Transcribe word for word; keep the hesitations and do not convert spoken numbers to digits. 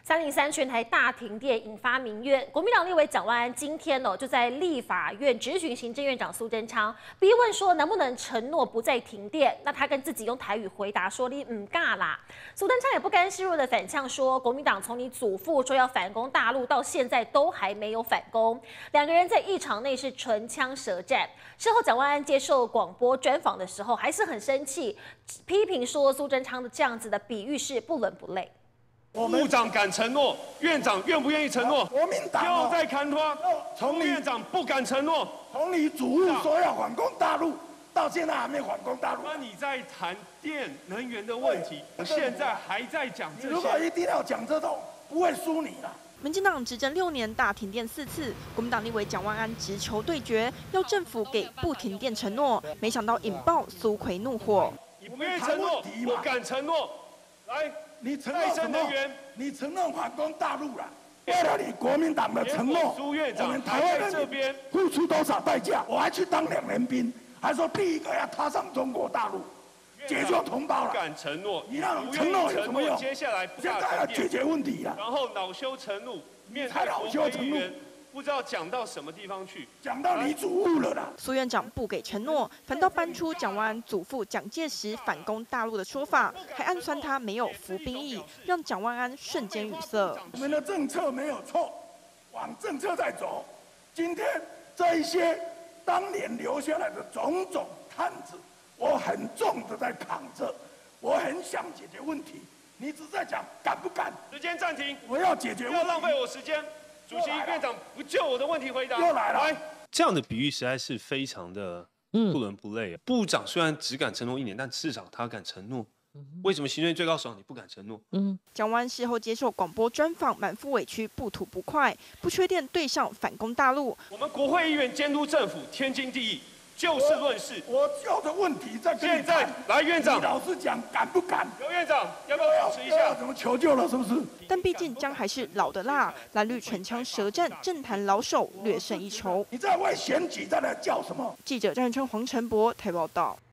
三零三全台大停电引发民怨，国民党立委蒋万安今天哦就在立法院质询行政院长苏贞昌，逼问说能不能承诺不再停电？那他跟自己用台语回答说你唔尬啦。苏贞昌也不甘示弱的反呛说，国民党从你祖父说要反攻大陆到现在都还没有反攻，两个人在议场内是唇枪舌战。事后蒋万安接受广播专访的时候还是很生气，批评说苏贞昌的这样子的比喻是不伦不类。 部长敢承诺，院长愿不愿意承诺？ 国民党又在砍拖，从院长不敢承诺， 从你祖父说要反攻大陆，到现在还没反攻大陆。 那你在谈电能源的问题，现在还在讲这些。 如果一定要讲这种，不会输你了。 民进党执政六年，大停电四次，国民党立委蒋万安直球对决，要政府给不停电承诺，没想到引爆苏揆怒火。 你不愿意承诺，不敢承诺，来。 你承诺什么？你承诺反攻大陆了？为了你国民党的承诺， 苏院长我们台湾人这边付出多少代价？我还去当两年兵，还说第一个要踏上中国大陆，解救同胞了。 不敢承诺， 你那种承诺有什么用？ 接下来现在要解决问题了。 然后恼羞成怒，面对恼羞成怒。 不知道讲到什么地方去， 讲到你祖父了啦。 苏院长不给承诺，反倒搬出蒋万安祖父蒋介石反攻大陆的说法，还暗算他没有服兵役，让蒋万安瞬间语塞。 我们的政策没有错，往政策在走。今天这一些当年留下来的种种摊子，我很重的在扛着，我很想解决问题。你只在讲敢不敢？ 时间暂停， 我要解决问题， 不要浪费我时间。 主席、院长不就我的问题回答， 又来了。 来，这样的比喻实在是非常的不伦不类。部长虽然只敢承诺一年，但至少他敢承诺。为什么行政院最高首长你不敢承诺？嗯， 蒋万安事后接受广播专访，满腹委屈，不吐不快，不缺电对上反攻大陆。 我们国会议员监督政府，天经地义。 就事论事， 我就的问题在跟现在来，院长， 老实讲，敢不敢？ 刘院长，要不要主持一下？ 怎么求救了？是不是？ 但毕竟姜还是老的辣，蓝绿唇枪舌战，政坛老手略胜一筹。 你在为选举在那叫什么？ 记者张元春、黄晨博台报道。